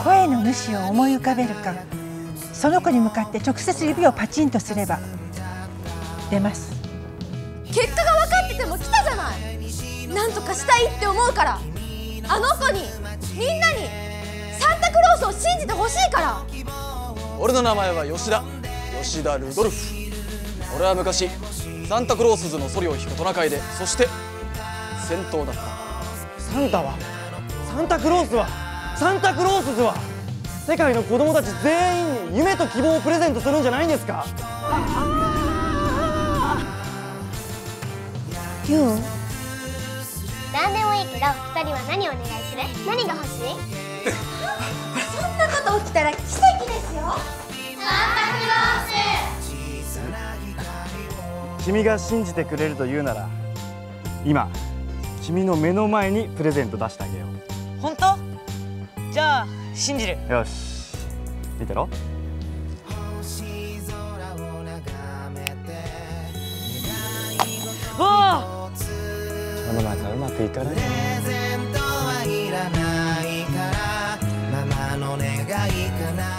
声の主を思い浮かべるか、その子に向かって直接指をパチンとすれば出ます。 結果が分かってても来たじゃない。なんとかしたいって思うから、あの子にみんなにサンタクロースを信じてほしいから。 俺の名前は吉田ルドルフ。俺は昔サンタクロースズのソリを引くトナカイで、そして先頭だった。 サンタクロースは世界の子供たち全員に夢と希望をプレゼントするんじゃないんですか。 ユウ、 何でもいいけど、2人は何お願いする？何が欲しい？ そんなこと起きたら奇跡ですよ。サンタクロース。 君が信じてくれると言うなら、今君の目の前にプレゼント出してあげよう。 本当？じゃあ信じる。 よし、見てろ。 わあ、 世の中うまくいかない。 プレゼントはいらないからママの願いかな。